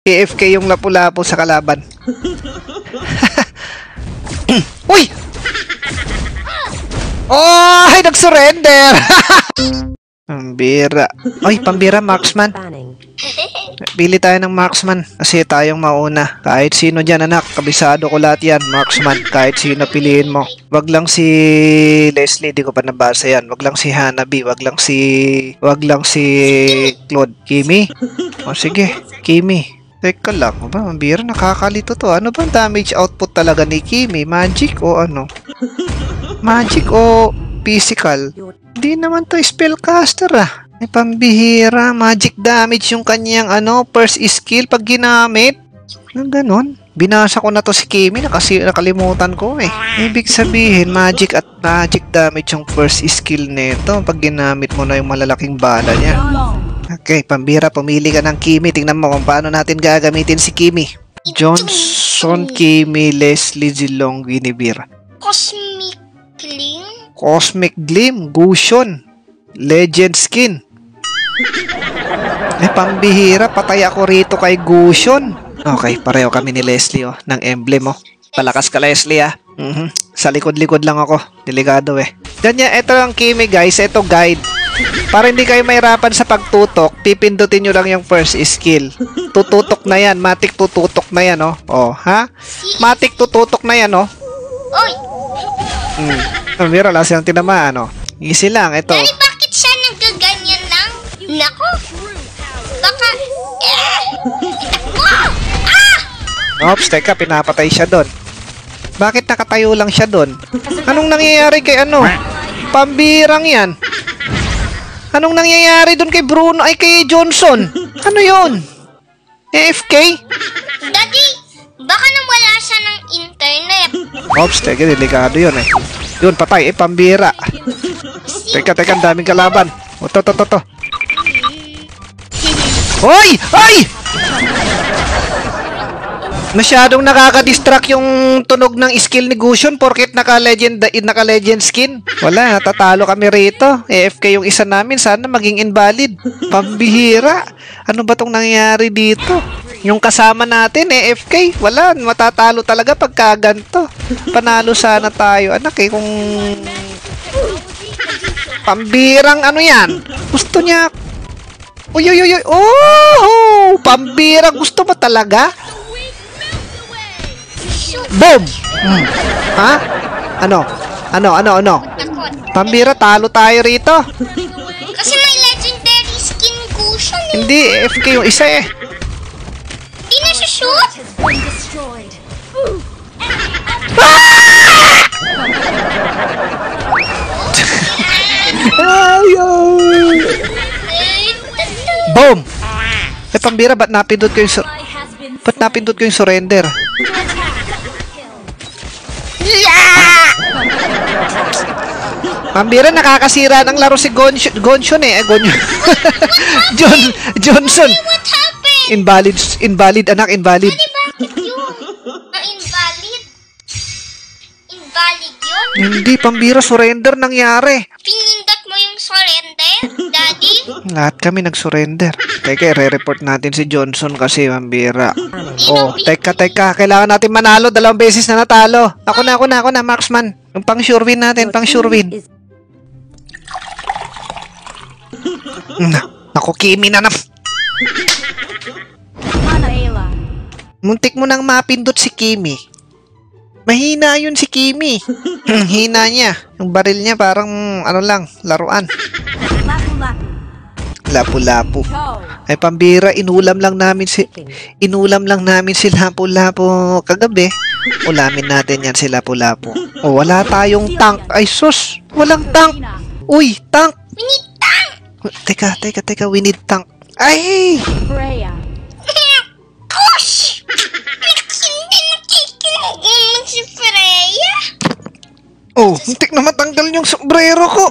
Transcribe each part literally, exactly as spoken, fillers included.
A F K yung lapu-lapu sa kalaban. Uy! Oh, ay, nag-surrender! Pambira. Ay, pambira, marksman. Pili tayo ng marksman kasi tayong mauna. Kahit sino dyan, anak. Kabisado ko lahat yan, marksman. Kahit sino piliin mo. Wag lang si Leslie, di ko pa nabasa yan. Wag lang si Hanabi. Wag lang si... Wag lang si Claude. Kimi? O sige, Kimi. Teka lang, ba, pambira, nakakalito to. Ano bang damage output talaga ni Kimi? Magic o ano? Magic o physical? Hindi naman to spellcaster ah. May pambihira. Magic damage yung kanyang ano, first skill pag ginamit. Ano ganon? Binasa ko na to si Kimi. Nakasi nakalimutan ko eh. Ibig sabihin, magic at magic damage yung first skill nito pag ginamit mo na yung malalaking bala niya. Okay, pambira, pumili ka ng Kimi. Tingnan mo kung paano natin gagamitin si Kimi. Johnson, Kimi, Leslie, Zilong, Guinevere. Cosmic Gleam? Cosmic Gleam, Gusion, Legend Skin. Eh, pambihira, patay ako rito kay Gusion. Okay, pareho kami ni Leslie oh, ng emblem oh. Palakas ka, Leslie ah. Mm-hmm. Sa likod-likod lang ako. Delikado eh. Ganyan, ito ang Kimi guys, ito guide. Para hindi kayo mahirapan sa pagtutok, pipindutin nyo lang yung first skill. Tututok na yan, matik tututok na yan oh. Oh, ha? Matik tututok na yan oh. Oy! Hmm. Pambira, lang siyang tinamaan oh. Easy lang, ito. Daddy, bakit siya nagaganyan lang? Nako! Baka... Eh! Wow! Ah! Oops, teka, pinapatay siya doon. Bakit nakatayo lang siya doon? Anong nangyayari kay ano? Pambirang yan. Anong nangyayari doon kay Bruno? Ay, kay Johnson? Ano yun? A F K? Daddy, baka nawala siya ng internet. Oops, teka, delikado yun eh. Yun, patay, eh, pambira. Teka, teka, ang daming kalaban. O, to, to, to, to. Hoy! Ay! Masyadong nakaka-distract yung tunog ng skill ni Gusion porket naka-legend naka-legend skin. Wala, natatalo kami rito. A F K yung isa namin, sana maging invalid. Pambihira. Ano ba tong nangyayari dito? Yung kasama natin, A F K, wala, matatalo talaga pagka ganito. Panalo sana tayo. Anak eh, kung... Pambirang ano yan? Gusto niya... Uy, uy, uy, uy. Oh! Pambirang gusto mo talaga? Boom! Hmm. Ha? Ano? Ano, ano, ano? Pambira, talo tayo rito. Kasi may legendary skin Gusion eh. Hindi, A F K yung isa eh. Hindi na siya shoot? Boom! Eh, pambira, ba't napindot ko yung sur ba't napindot ko yung surrender? Yeah! Pambira, nakakasira ng laro si Gonshon, Gonshon eh. Gonshon. John, Johnson. What happened? Invalid, invalid, anak, invalid. Daddy, bakit yun? Na-invalid? Invalid yun? Hindi, pambira, surrender nangyari. Pinindot mo yung surrender, Daddy? Lahat kami nag-surrender. Teka, re-report natin si Johnson kasi pambira. Oh, teka, teka. Kailangan natin manalo. Dalawang beses na natalo. Ako na, ako na, ako na, marksman. Yung pang sure win natin, pang sure win. Naku, Kimi na na. Muntik mo nang mapindot si Kimi. Mahina yun si Kimi. Hina niya. Yung baril niya parang ano lang, laruan. Lapu-lapu. Ay pambira, inulam lang namin si inulam lang namin si Lapu-lapu kagabi. Ulamin natin yan si Lapu-lapu. Oh, wala tayong tank. Ay sus, walang tank. Uy, tank. We need tank! Teka, teka, teka, we need tank. Ay! Gosh! Hindi nakikinig si Freya. Oh, muntik na matanggal yung sombrero ko.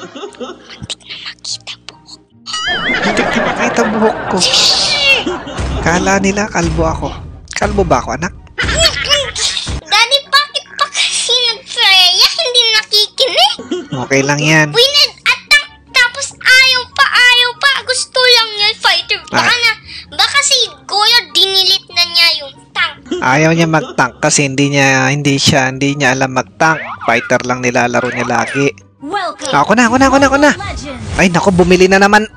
Muntik na makita buhok ko. Kala nila kalbo ako. Kalbo ba ako, anak? Daddy, bakit pa kasi nag-Freya? Hindi nakikinig. Okay lang yan. We need a tank, tapos ayaw pa, ayaw pa. Gusto lang niya fighter. Baka Ah. na, baka si Goyo dinili Ayaw niya mag-tank kasi hindi niya, hindi siya, hindi niya alam mag-tank. Fighter lang nilalaro niya lagi. Ako na, ako na, ako na, ako na. Ay, naku, bumili na naman.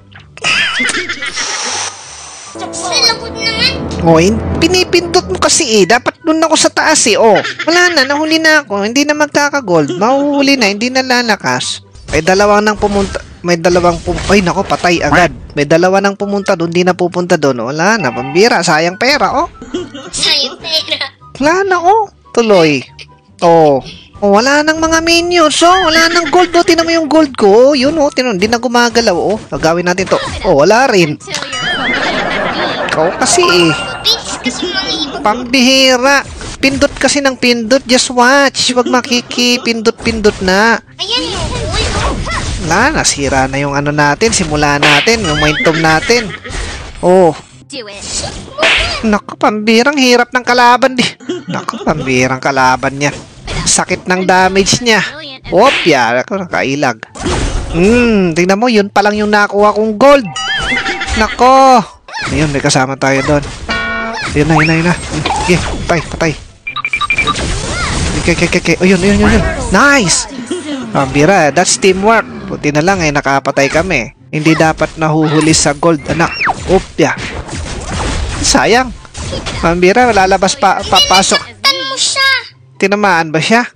Salabot naman. O, in- pinipindot mo kasi eh. Dapat dun ako sa taas eh. O, wala na, nahuli na ako. Hindi na magkakagold. Mahuhuli na, hindi na lalakas. May dalawang nang pumunta. May dalawang pum... Ay, nako, patay agad. May dalawa nang pumunta doon, hindi na pupunta doon. Wala na, pambira. Sayang pera, oh. Sayang pera. Wala na, oh. Tuloy. Oh. Oh, wala nang mga minions, oh. Wala nang gold, oh. Tinan mo yung gold ko, oh. Yun, oh. Tinan, hindi na gumagalaw, oh. Gagawin natin to. Oh, wala rin. Ikaw kasi, eh. Bilis kasi mga ibang. Pambihira. Pindot kasi ng pindot. Just watch. Huwag makiki-pindot-pindot na. Ayan yung gold. Wala, nasira na yung ano natin. Simula natin. Yung momentum natin. Oh. Naku, pambirang hirap ng kalaban di. Naku, pambirang kalaban niya. Sakit ng damage niya. Opya, ako nakailag. Hmm, tingnan mo, yun pa lang yung nakuha kong gold. Nako. Ayun, may kasama tayo doon. Ayun na, ayun na, ayun na. Okay, patay, patay. Okay, okay, okay, okay. Ayun, ayun, ayun, ayun. Nice! Pambira, that's teamwork. Buti na lang eh, nakapatay kami. Hindi dapat nahuhuli sa gold, anak. Opya. Sayang. Pambira, lalabas pa, papasok. Tan mo siya. Tinamaan ba siya?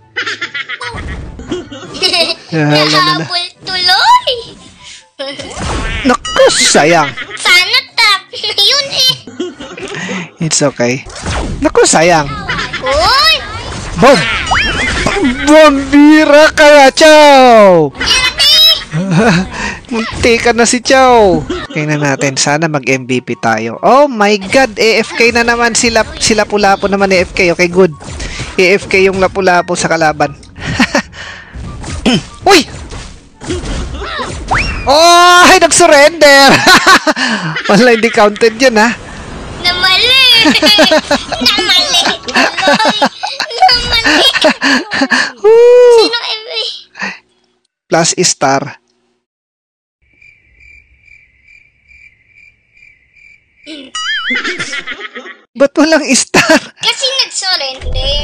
Nahabol tuloy. Naku, sayang. Sana tap. Yun eh. It's okay. Naku, sayang. Uy. Boom! Pambira ka, Chow! Munti ka na si Chow. Tingnan natin, sana mag-M V P tayo. Oh my God, A F K na naman sila, sila Lapu-Lapu naman A F K. Okay, good. A F K yung Lapu-Lapu sa kalaban. Uy! Oh, ay, nag-surrender! Wala, hindi counted yun, ha? Namali. Namali. Tuloy. Namali. Woo! Sino M V? Plus star. Ba't walang star? Kasi nag-surrender.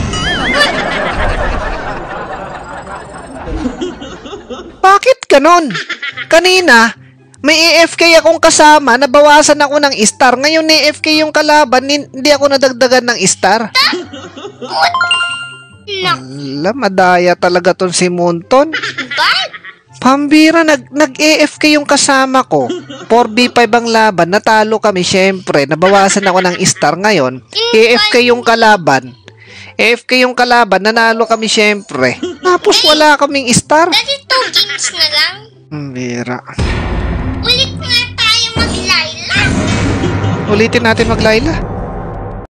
Bakit ganon? Kanina, may A F K akong kasama, nabawasan ako ng star. Ngayon A F K yung kalaban, hindi ako nadagdagan ng star. Nak. Ala, madaya talaga ton si Munton. Bad. Pambira, nag, nag-A F K yung kasama ko. four v five ang laban, natalo kami syempre. Nabawasan ako ng star ngayon. A F K yung kalaban. A F K yung kalaban, nanalo kami syempre. Tapos wala kaming star. Dati two games na lang. Pambira. Ulit nga tayo mag-Layla. Ulitin natin mag-Layla.